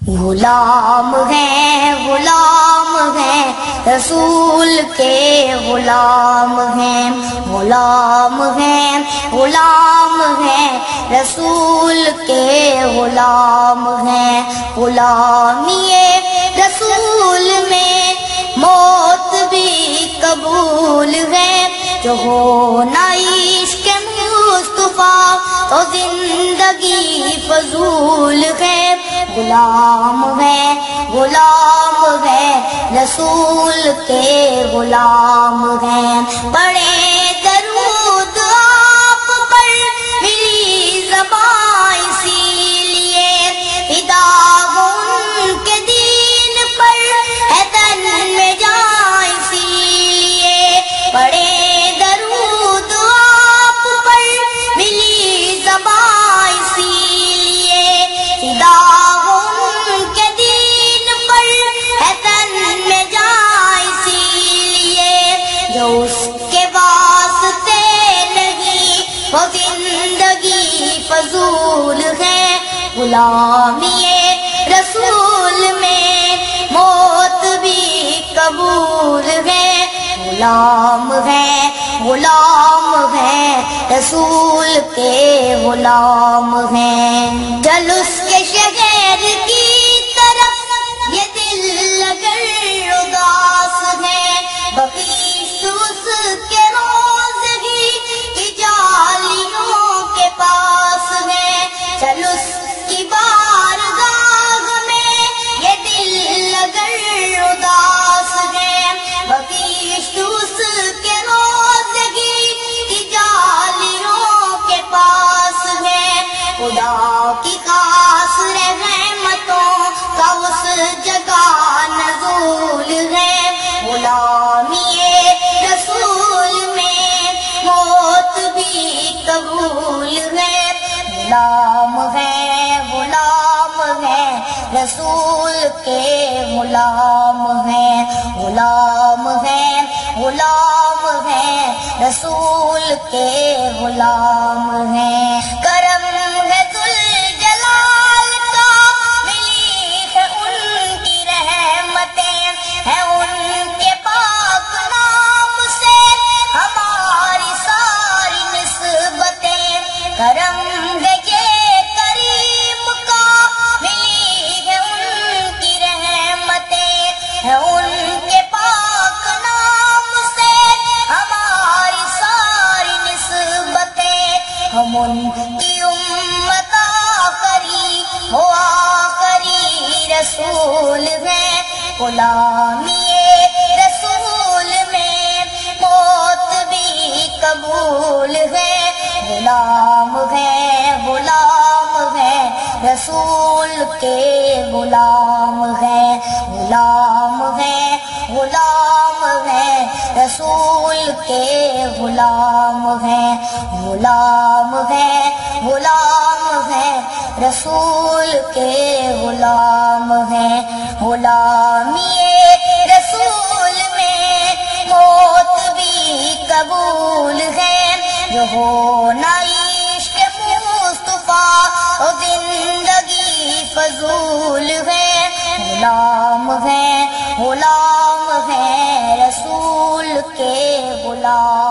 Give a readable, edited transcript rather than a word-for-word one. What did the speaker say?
غلام ہیں رسول کے غلام ہیں رسول کے غلام ہیں غلامی رسول میں موت بھی قبول ہے جو ہو نہ عشق مصطفیٰ تو زندگی فضول ہے غلام ہے رسول کے غلام ہیں بڑے درود آپ پر ملی زبان اسی لیے فدا ان کے دین پر ہے تن میں جان اسی لیے بڑے درود آپ پر ملی زبان اسی لیے فدا اس کے واسطے نہیں وہ زندگی فضول ہے غلامی رسول میں موت بھی قبول ہے غلام ہے رسول کے غلام ہیں چل اس کے شہر کی طرف یہ دل اگر اداس ہے کے روزگی کی جالیوں کے پاس ہے چل اس کی بارگاہ میں یہ دل اگر اداس ہے بخش اس کے روزگی کی جالیوں کے پاس ہے خدا کی خاص رحمتوں کا اس جگہ نزول ہے غلامی رسول میں موت بھی قبول ہے غلام ہے رسول کے غلام ہیں رسول کے غلام ہیں کرم ہے ذوالجلال کا ملی ہے ان کی رحمتیں ہیں ان کے پاک نام سے ہماری ساری نسبتیں کرم ہے یہ کریم کا ملی ہے ان کی رحمتیں ہیں ان کے پاک نام سے ہماری ساری نسبتیں ہم ان کی امت آخری رسول ہیں غلامی رسول میں موت بھی قبول ہے غلام ہے رسول کے غلام ہیں رسول کے غلام ہیں رسول کے غلام ہیں غلامی رسول میں موت بھی قبول ہے جو ہو نہ عشق مصطفیٰ تو زندگی فضول ہے غلام ہے رسول کے غلام